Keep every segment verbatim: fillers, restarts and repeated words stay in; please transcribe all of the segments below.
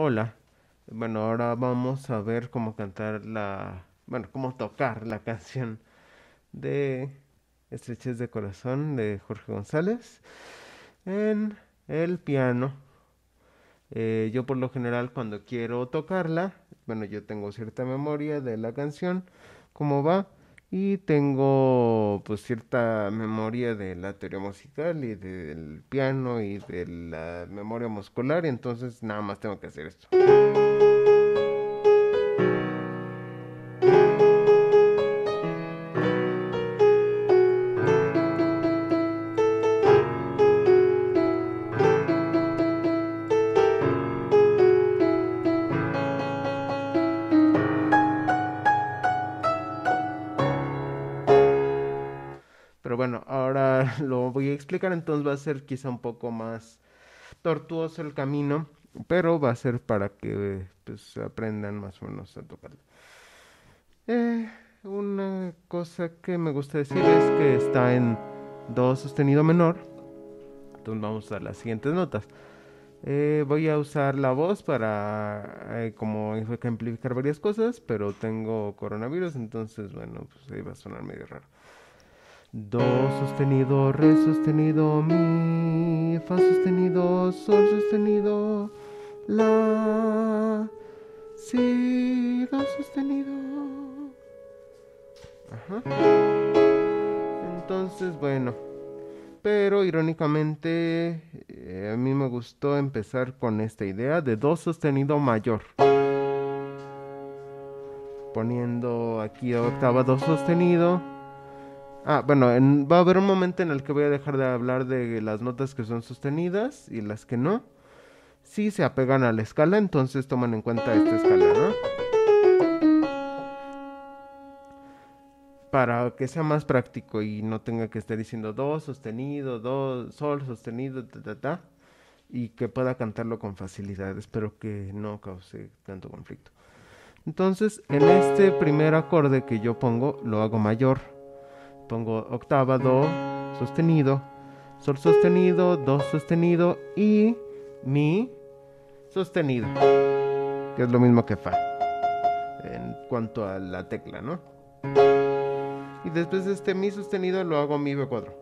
Hola. Bueno, ahora vamos a ver cómo cantar la, bueno, cómo tocar la canción de Estrechez de Corazón de Jorge González en el piano. Eh, yo por lo general cuando quiero tocarla, bueno, yo tengo cierta memoria de la canción, cómo va, y tengo pues cierta memoria de la teoría musical y del piano y de la memoria muscular, y entonces nada más tengo que hacer esto. Pero bueno, ahora lo voy a explicar, entonces va a ser quizá un poco más tortuoso el camino, pero va a ser para que pues aprendan más o menos a tocarlo. Eh, una cosa que me gusta decir es que está en do sostenido menor, entonces vamos a usar las siguientes notas. Eh, voy a usar la voz para eh, como ejemplificar varias cosas, pero tengo coronavirus, entonces bueno, pues ahí va a sonar medio raro. Do sostenido, re sostenido, mi, fa sostenido, sol sostenido, la, si, do sostenido. Ajá. Entonces, bueno, pero irónicamente eh, a mí me gustó empezar con esta idea de do sostenido mayor. Poniendo aquí octava do sostenido. Ah, bueno, en- va a haber un momento en el que voy a dejar de hablar de las notas que son sostenidas y las que no. Si se apegan a la escala, entonces toman en cuenta esta escala, ¿no? Para que sea más práctico y no tenga que estar diciendo do sostenido, do, sol sostenido, ta, ta, ta, y que pueda cantarlo con facilidad. Espero que no cause tanto conflicto. Entonces, en este primer acorde que yo pongo, lo hago mayor. Pongo octava, do sostenido, sol sostenido, do sostenido y mi sostenido, que es lo mismo que fa en cuanto a la tecla, ¿no? Y después de este mi sostenido lo hago mi be cuatro.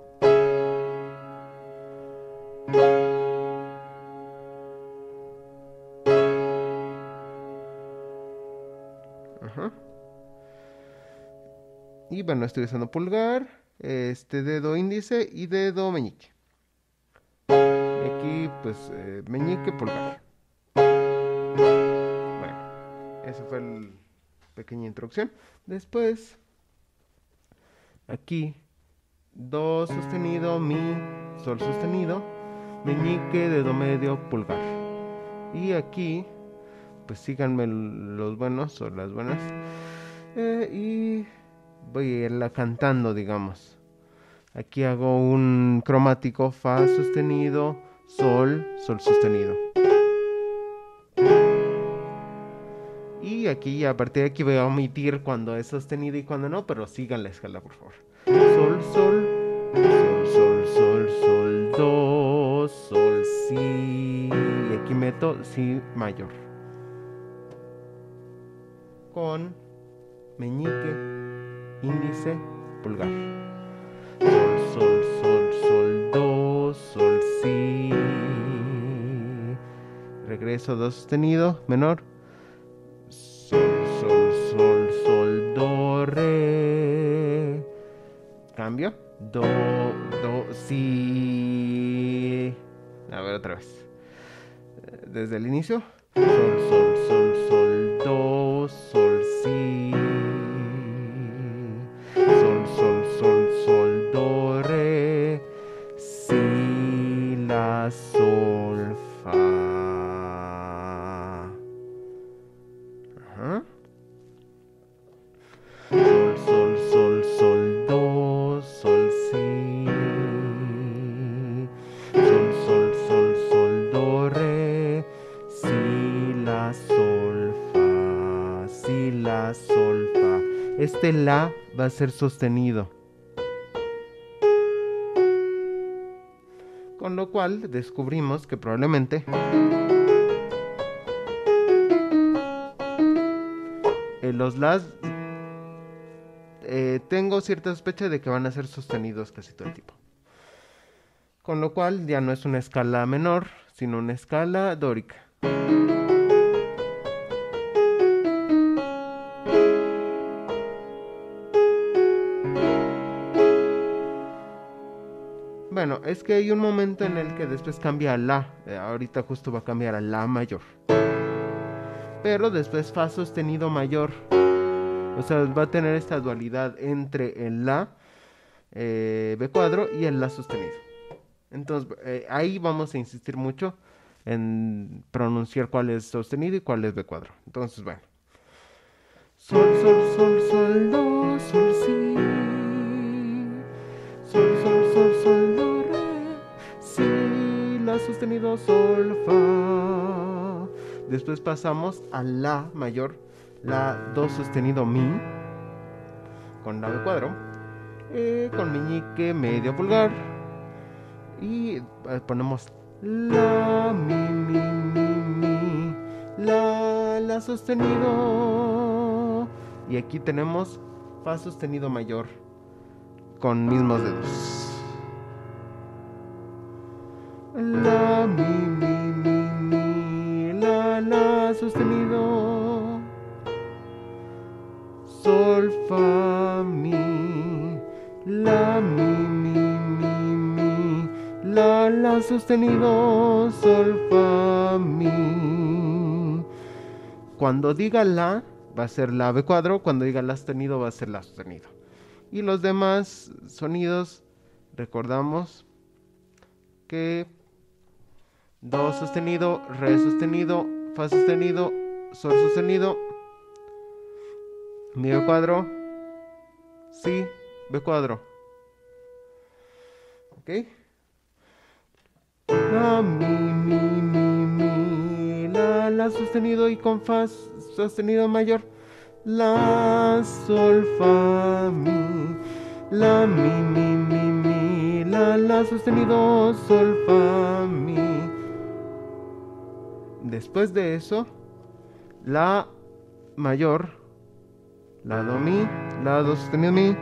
Ajá. Y bueno, estoy usando pulgar, este dedo índice y dedo meñique. Y aquí pues eh, meñique, pulgar. Bueno, esa fue la pequeña introducción. Después, aquí, do sostenido, mi, sol sostenido, meñique, dedo medio, pulgar. Y aquí, pues síganme los buenos o las buenas. Eh, y voy a irla cantando, digamos. Aquí hago un cromático, fa sostenido, sol, sol sostenido. Y aquí, a partir de aquí voy a omitir cuando es sostenido y cuando no, pero sigan la escala, por favor. Sol, sol, sol, sol, sol, sol, do, sol, si. Y aquí meto si mayor. Con meñique, índice, pulgar. Sol, sol, sol, sol, do, sol, si. Regreso, do sostenido, menor. Sol, sol, sol, sol, do, re. Cambio. Do, do, si. A ver otra vez. Desde el inicio. Sol, sol, sol, sol, do, sol, si. Sol, sol, sol, sol, do, re. Si, la, sol, fa. Ajá. Sol, sol, sol, sol, do, sol, si. Sol, sol, sol, sol, do, re. Si, la, sol, fa. Si, la, sol, fa. Este la va a ser sostenido. Con lo cual descubrimos que probablemente eh, los las eh, tengo cierta sospecha de que van a ser sostenidos casi todo el tiempo. Con lo cual ya no es una escala menor, sino una escala dórica. Bueno, es que hay un momento en el que después cambia a la. Eh, ahorita justo va a cambiar a la mayor. Pero después fa sostenido mayor. O sea, va a tener esta dualidad entre el la eh, B cuadro y el la sostenido. Entonces, eh, ahí vamos a insistir mucho en pronunciar cuál es sostenido y cuál es B cuadro. Entonces, bueno. Sol, sol, sol, sol, do, sol, si. Sol, sol, sol, sol, do, re. Si, la sostenido, sol, fa. Después pasamos a la mayor, la do sostenido, mi. Con la B cuadro. Eh, con meñique, medio pulgar. Y eh, ponemos la, mi, mi, mi, mi. La, la sostenido. Y aquí tenemos fa sostenido mayor con mismos dedos. La, mi, mi, mi, mi. La, la sostenido. Sol, fa, mi. La, mi, mi, mi, mi. La, la sostenido. Sol, fa, mi. Cuando diga la, va a ser la B cuadro. Cuando diga la sostenido, va a ser la sostenido. Y los demás sonidos, recordamos que do sostenido, re sostenido, fa sostenido, sol sostenido, mi B cuadro, si, B cuadro. ¿Ok? La, mi, mi, mi, mi, la, la sostenido y con fa sostenido mayor. La, sol, fa, mi. La, mi, mi, mi, mi. La, la sostenido, sol, fa, mi. Después de eso, la mayor, la, do, mi, la, do sostenido, mi.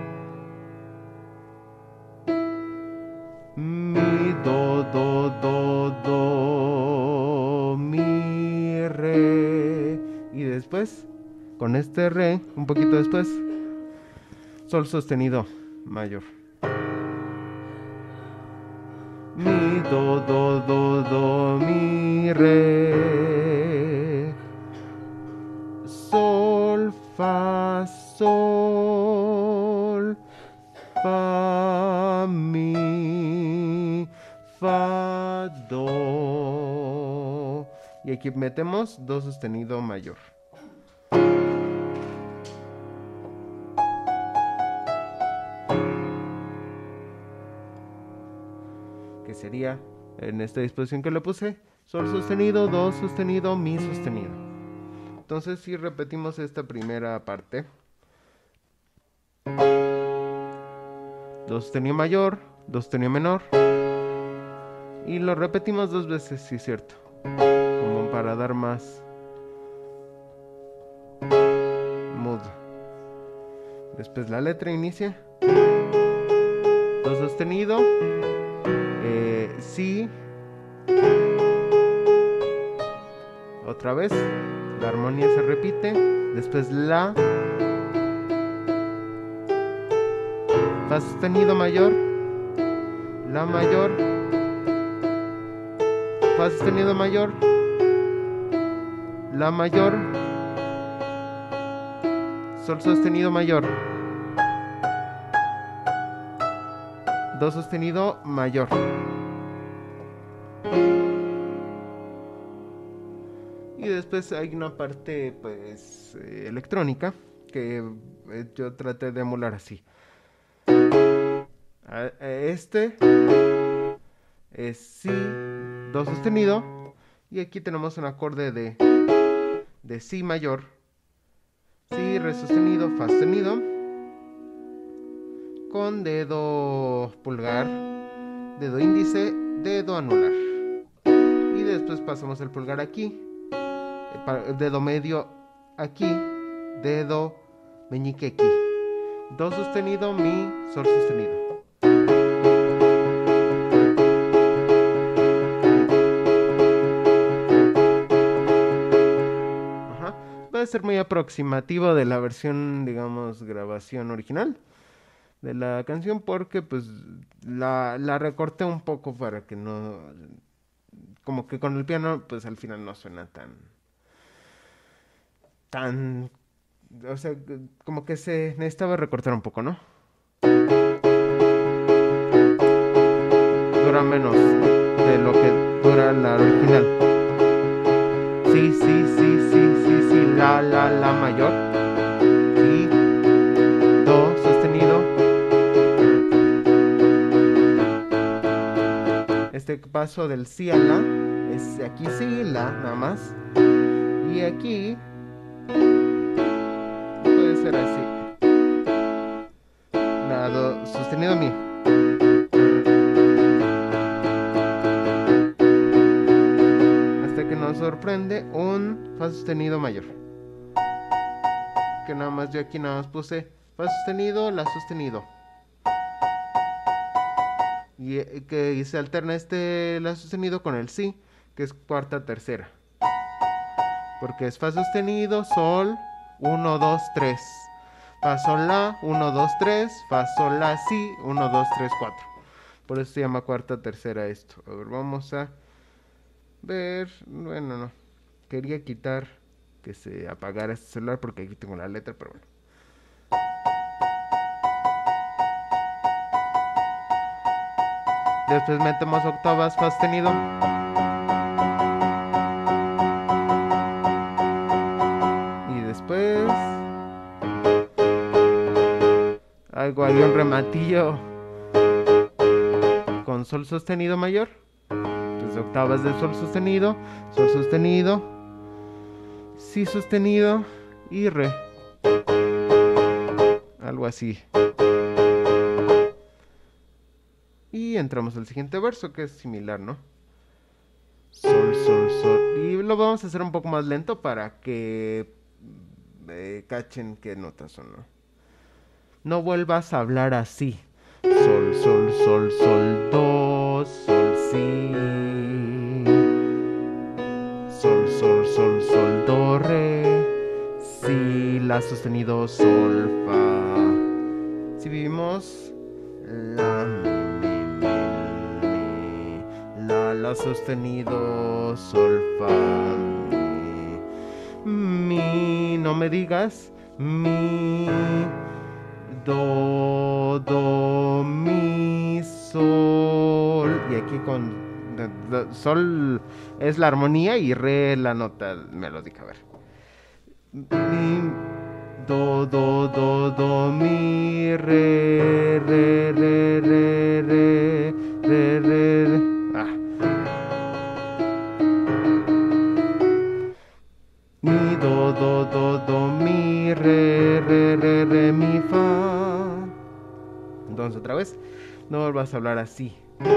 Mi, do, do, do, do, mi, re. Y después, con este re, un poquito después, sol sostenido mayor. Mi, do, do, do, do, mi, re. Sol, fa, sol, fa, mi, fa, do. Y aquí metemos do sostenido mayor. Que sería, en esta disposición que le puse, sol sostenido, do sostenido, mi sostenido. Entonces si repetimos esta primera parte, do sostenido mayor, do sostenido menor, y lo repetimos dos veces, sí es cierto, como para dar más mood. Después la letra inicia, do sostenido, eh, si, otra vez, la armonía se repite, después la, fa sostenido mayor, la mayor, fa sostenido mayor, la mayor, sol sostenido mayor, do sostenido mayor. Y después hay una parte pues eh, electrónica que eh, yo traté de emular así. A, a este es si, do sostenido, y aquí tenemos un acorde de de si mayor, si, re sostenido, fa sostenido, con dedo pulgar, dedo índice, dedo anular, y después pasamos el pulgar aquí, dedo medio aquí, dedo meñique aquí. Do sostenido, mi, sol sostenido. Ajá. Va a ser muy aproximativo de la versión, digamos, grabación original de la canción porque pues la, la recorté un poco para que no... Como que con el piano pues al final no suena tan... tan... O sea, como que se necesitaba recortar un poco, ¿no? Dura menos de lo que dura la original. Sí, sí, sí, sí, sí, sí, la, la, la mayor. Y do sostenido. Este paso del si a la es aquí sí, la, nada más. Y aquí puede ser así. La do sostenido mi. Hasta que nos sorprende un fa sostenido mayor. Que nada más yo aquí nada más puse fa sostenido, la sostenido. Y que se alterna este la sostenido con el si, que es cuarta tercera. Porque es fa sostenido, sol, uno, dos, tres. Fa, sol, la, uno, dos, tres. Fa, sol, la, si, uno, dos, tres, cuatro. Por eso se llama cuarta tercera esto. A ver, vamos a ver. Bueno, no. Quería quitar que se apagara este celular porque aquí tengo la letra, pero bueno. Después metemos octavas, fa sostenido. Y después algo ahí un rematillo con sol sostenido mayor. Entonces octavas de sol sostenido, sol sostenido, si sostenido y re. Algo así. Y entramos al siguiente verso que es similar, ¿no? Sol, sol, sol. Y lo vamos a hacer un poco más lento para que eh, cachen qué notas son, ¿no? No vuelvas a hablar así. Sol, sol, sol, sol, do, sol, si. Sol, sol, sol, sol, do, re. Si, la sostenido, sol, fa. Si vivimos la, mi, mi, mi, mi. La, la sostenido, sol, fa, mi. Mi, no me digas. Mi. Do, do, mi, sol. Y aquí con do, do, sol es la armonía y re la nota melódica. A ver. Mi, do, do, do, do, mi, re, re, re, re, re, re, re, re. Ah. Mi, do, do, do, do, mi, re, re, re, re, mi, fa. Entonces otra vez, no vuelvas a hablar así.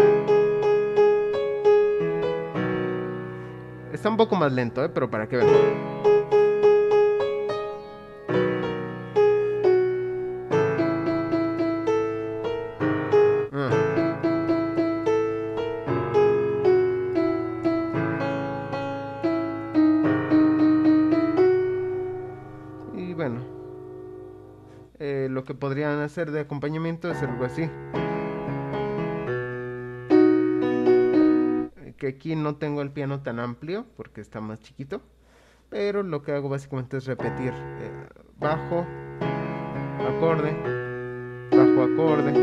Está un poco más lento, ¿eh? Pero para que vean. Ah. Y bueno, eh, lo que podrían hacer de acompañamiento es algo así. Que aquí no tengo el piano tan amplio porque está más chiquito, pero lo que hago básicamente es repetir eh, bajo, acorde, bajo, acorde,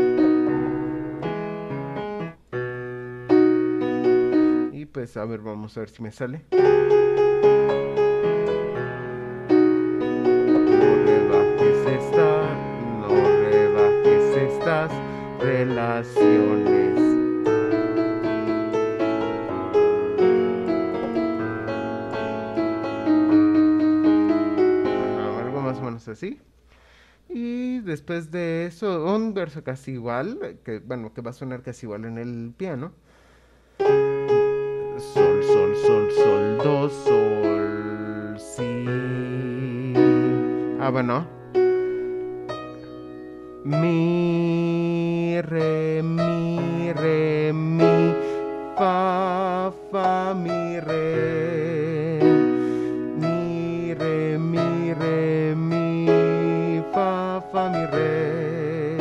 y pues a ver, vamos a ver si me sale. No rebajes esta, no rebajes estas relaciones. Así. Y después de eso, un verso casi igual, que bueno, que va a sonar casi igual en el piano. Sol, sol, sol, sol, do, sol, si. Ah, bueno. Mi, re, mi, re, mi, fa, fa, mi, re. Mi, re, mi, re, mi, fa, fa, mi, re.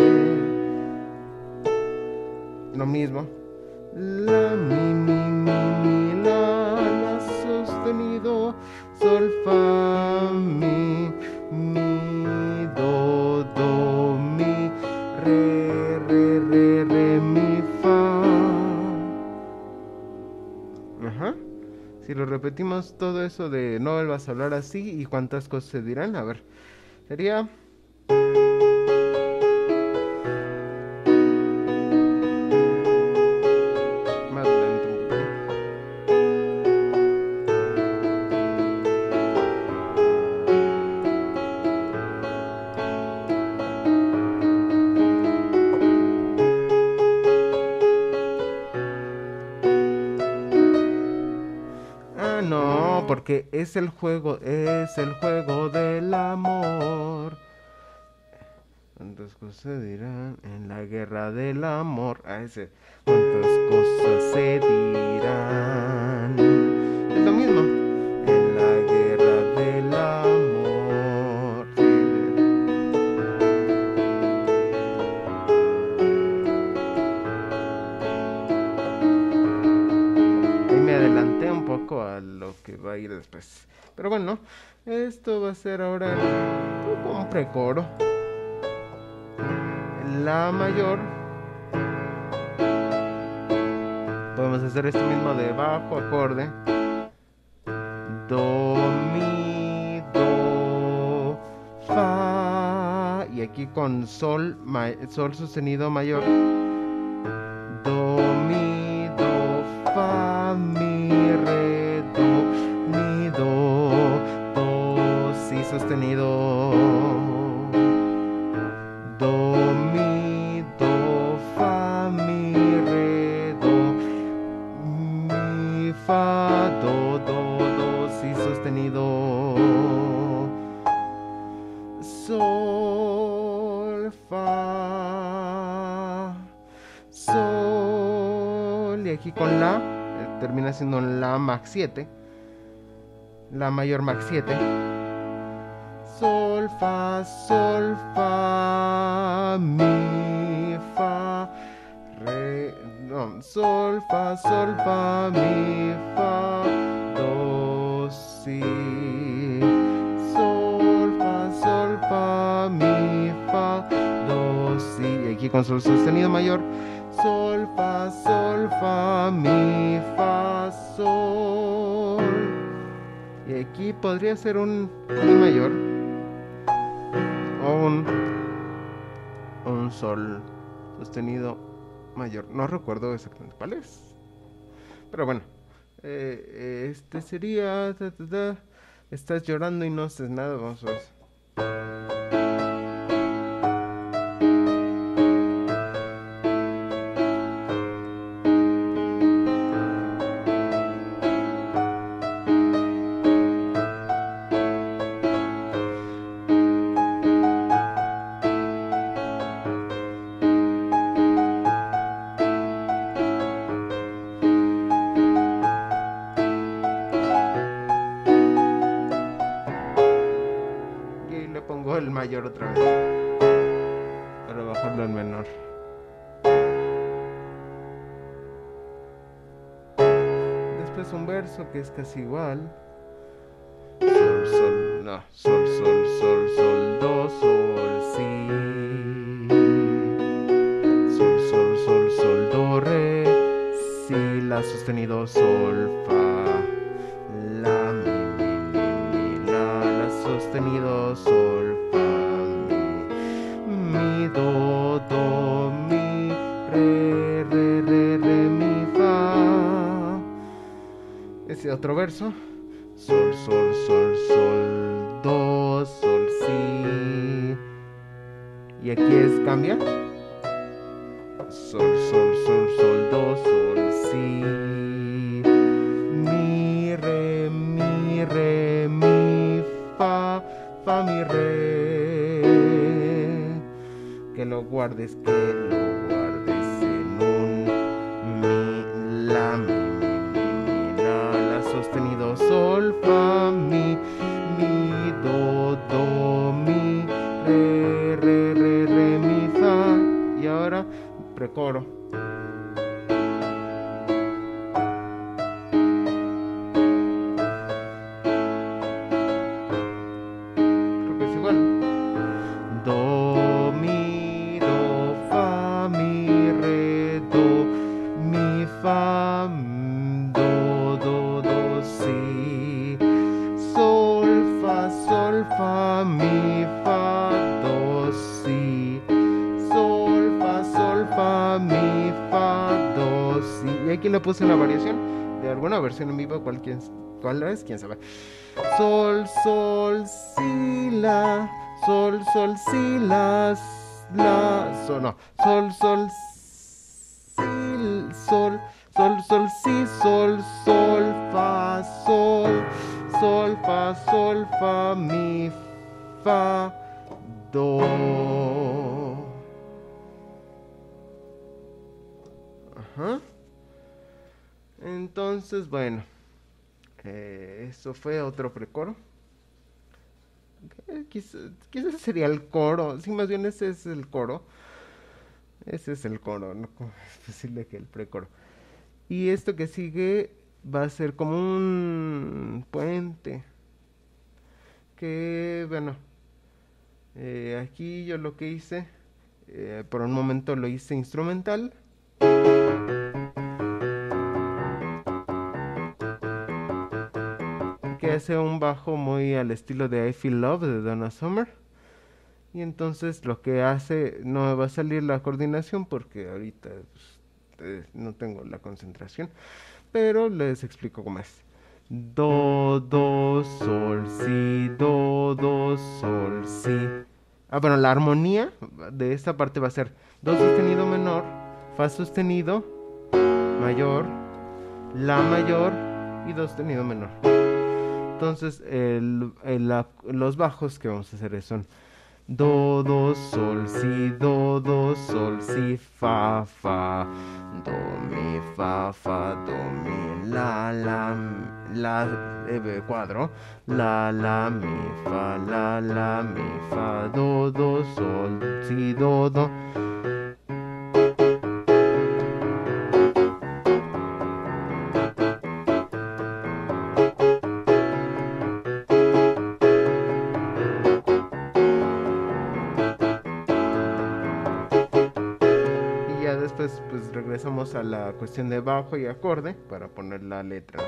Lo mismo. La, mi, mi, mi, mi, la, la sostenido, sol, fa, mi, mi, do, do, mi, re, re, re, re, mi, fa. Ajá. Si lo repetimos todo eso de no vuelvas a hablar así y cuántas cosas se dirán, a ver, sería... Más lento un poquito. Ah, no, porque es el juego, es el juego del amor. ¿Cuántas cosas dirán en la guerra del amor? Ah, ese. ¿Cuántas cosas se dirán? Es lo mismo. En la guerra del amor. Sí. Ahí me adelanté un poco a lo que va a ir después. Pero bueno, esto va a ser ahora un precoro. La mayor. Podemos hacer esto mismo de bajo acorde. Do, mi, do, fa. Y aquí con sol, ma, sol sostenido mayor. Do, mi, do, fa, mi, re, do, mi, do, do, si sostenido. Do, mi, do, fa, mi, re, do, mi, fa, do, do, do, si sostenido. Sol, fa, sol. Y aquí con la, eh, termina siendo la max siete. La mayor max siete. Sol, fa, sol, fa, mi, fa, re, no, sol, fa, sol, fa, mi, fa, do, si, sol, fa, sol, fa, mi, fa, do, si, y aquí con sol sostenido mayor, sol, fa, sol, fa, mi, fa, sol, y aquí podría ser un mi mayor. O un, un sol sostenido mayor. No recuerdo exactamente cuál es. Pero bueno. Eh, este sería... Ta, ta, ta. Estás llorando y no haces nada. Vamos a ver. El mayor otra vez para bajarlo al menor. Después un verso que es casi igual. Sol, sol, no, sol, sol, sol, sol, do, sol, si. Sol, sol, sol, sol, do, re, si, la sostenido, sol, fa, la, mi, mi, mi, mi, la, la sostenido, sol, mi, do, do, mi, re, re, re, re, mi, fa. Ese otro verso. Sol, sol, sol, sol, do, sol, si. Y aquí es cambia. Sol, sol, sol, sol, do, sol, si. Mi, re, mi, re, mi, fa, fa, mi, re. que lo guardes, que lo guardes en un mi, la, mi, mi, mi, mi, la, la sostenido, sol, fa, mi, mi, do, do, mi, re, re, re, re, mi, fa. Y ahora precoro. Creo que es igual. Do, mi, do, fa, mi, re, do, mi, fa, m, do, do, do, si, sol, fa, sol, fa, mi, fa, do, si, sol, fa, sol, fa, mi, fa, do, si. Y aquí le puse una variación de alguna versión en vivo, cuál, quién, cuál es, quién sabe. Sol, sol, si, la. Sol, sol, si, la, la, sol, no, sol, sol, si, sol, sol, sol, si, sol, sol, fa, sol, sol, fa, sol, fa, mi, fa, do. Ajá. Entonces, bueno, eh, eso fue otro precoro. Eh, quizás, quizás sería el coro. Sí, más bien ese es el coro. Ese es el coro, no como es posible que el precoro. Y esto que sigue va a ser como un puente. Que, bueno, eh, aquí yo lo que hice, eh, por un momento lo hice instrumental. Que hace un bajo muy al estilo de I Feel Love de Donna Summer. Y entonces lo que hace, no me va a salir la coordinación porque ahorita pues, eh, no tengo la concentración, pero les explico cómo es. Do, do, sol, si, do, do, sol, si. Ah, bueno, la armonía de esta parte va a ser do sostenido menor, fa sostenido mayor, la mayor y do sostenido menor. Entonces, el, el, la, los bajos que vamos a hacer son do, do, sol, si, do, do, sol, si, fa, fa, do, mi, fa, fa, do, mi, la, la, la, eh, cuadro, la, la, mi, fa, la, la, mi, fa, do, do, sol, si, do, do. Después pues regresamos a la cuestión de bajo y acorde para poner la letra.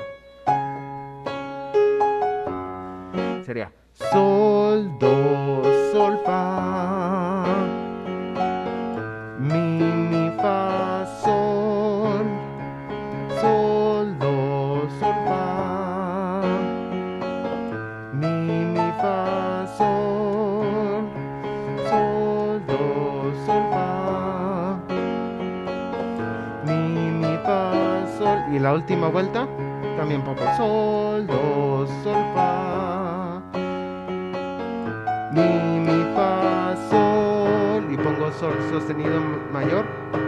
Sería sol, do, sol, fa, mi, mi, fa, sol, sol, do, sol, fa, mi, mi, fa, sol, sol, do, sol, fa, mi, mi, fa, sol. Y la última vuelta también pongo sol, do, sol, fa, mi, mi, fa, sol. Y pongo sol sostenido mayor.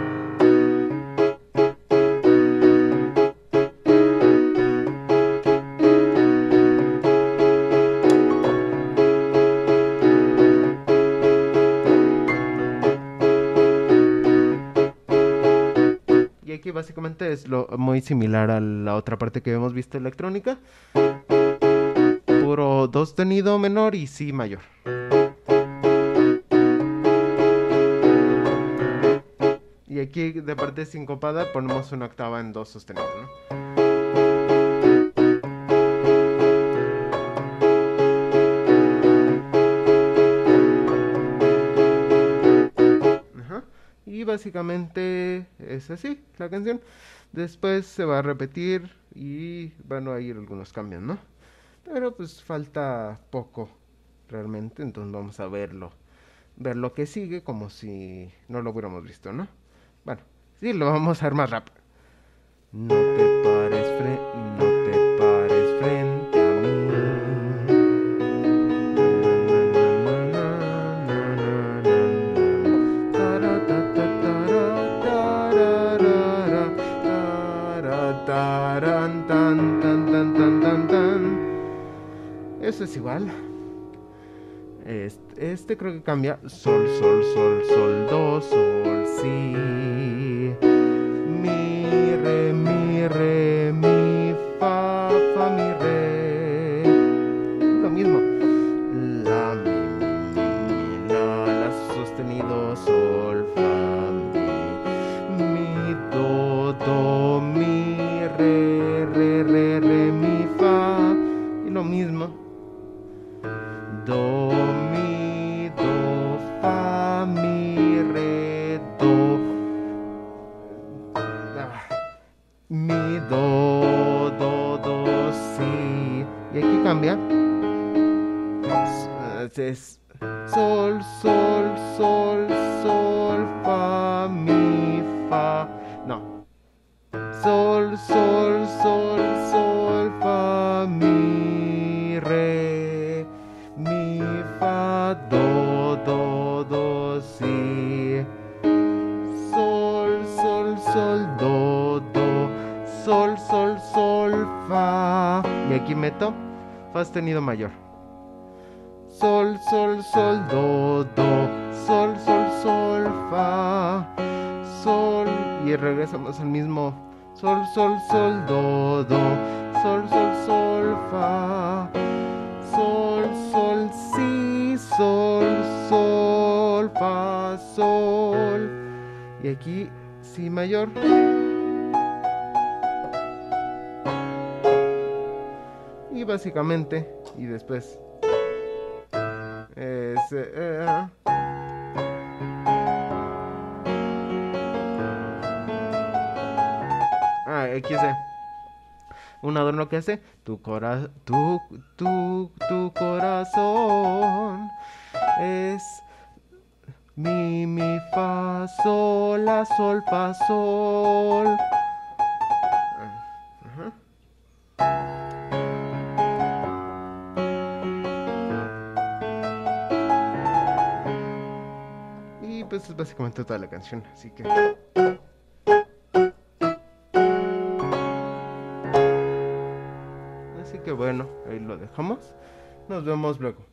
Aquí básicamente es lo muy similar a la otra parte que hemos visto electrónica. Puro do sostenido menor y si mayor. Y aquí de parte sincopada ponemos una octava en do sostenido, ¿no? Y básicamente es así la canción. Después se va a repetir y van a ir algunos cambios, ¿no? Pero pues falta poco realmente, entonces vamos a verlo. Ver lo que sigue como si no lo hubiéramos visto, ¿no? Bueno, sí, lo vamos a ver más rápido. No te pares frente, no te pares frente a mí. Eso es igual. Este, este creo que cambia. Sol, sol, sol, sol, do, sol, si. Mi, re, mi, re, mi, fa, fa, mi, re. Lo mismo. La, mi, mi, mi, mi, la, la sostenido, sol, fa, mi. Mi, do, do, mi, re, re, re, re, mi, fa. Y lo mismo. Do, mi, do, fa, mi, re, do. Ah, mi, do, do, do, si. Y aquí cambia. Es sol, sol, sol, sol, fa, mi, fa. No. Sol, sol, sol, sol, fa, mi, re, mi, fa, do, do, do, si. Sol, sol, sol, do, do, sol, sol, sol, fa. Y aquí meto fa sostenido mayor. Sol, sol, sol, do, do, sol, sol, sol, fa, sol. Y regresamos al mismo. Sol, sol, sol, do, do, sol, sol, sol, fa, sol, sol, si, sol, sol, fa, sol. Y aquí si mayor. Y básicamente, y después es eh, ah, aquí es un adorno que hace tu cora tu tu tu corazón es mi mi fa sol la sol fa sol. Ajá. Y pues es básicamente toda la canción, así que así que bueno, ahí lo dejamos. Nos vemos luego.